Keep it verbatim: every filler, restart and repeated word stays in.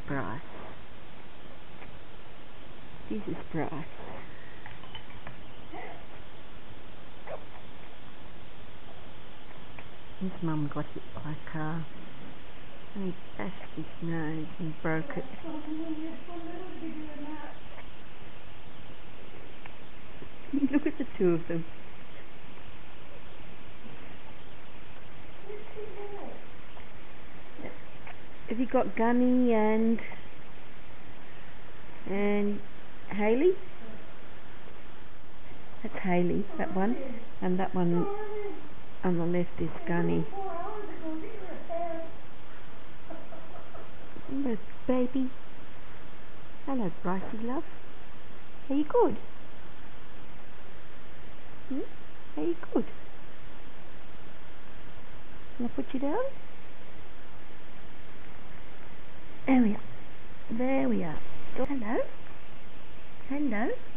Bryce. This is Bryce. His mum got hit by a car and he bashed his nose and broke it. Look at the two of them. Have you got Gunny and and Hayley? That's Hayley, that one, and that one on the left is Gunny. Look, baby. Hello, Brycey love. Are you good? Hmm? Are you good? Can I put you down? There we are. There we are. Oh, hello. Hello.